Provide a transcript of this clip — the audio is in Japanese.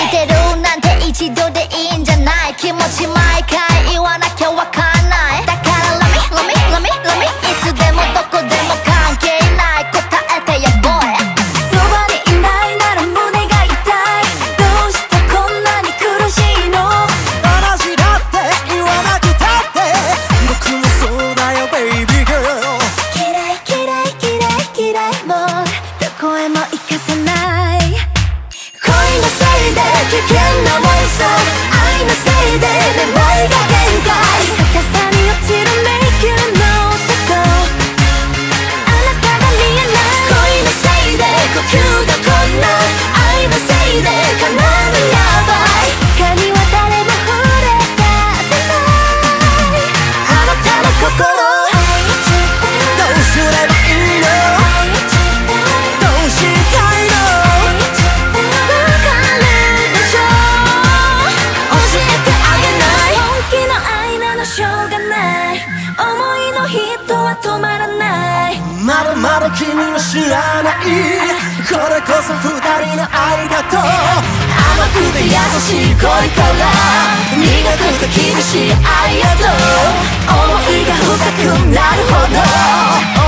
てるなんて一度でいいんじゃない。気持ち毎回言わなきゃわかんない。だから Love me Love me Love me いつでもどこでも関係ない。答えてや boy。 そばにいないなら胸が痛い。どうしてこんなに苦しいの。 同じだって言わなくたって僕もそうだよ baby girl。 嫌い嫌い嫌い嫌いもうどこへも行かせない。恋のせいで危険なもんさ。愛のせいでめまいが限界。逆さに落ちる迷宮の外あなたが見えない。恋のせいで呼吸が困難。愛のせいで叶うやばい。他には誰も触れさせないあなたの心。 どうすればいいの。どうしたいの。 わかるでしょ。教えてあげない。本気の愛なのしょうがない。思いのヒットは止まらない。 まだまだ君は知らない。これこそ二人の愛だと。 甘くて優しい恋から苦くて厳しい愛へと。思いが深くなるほど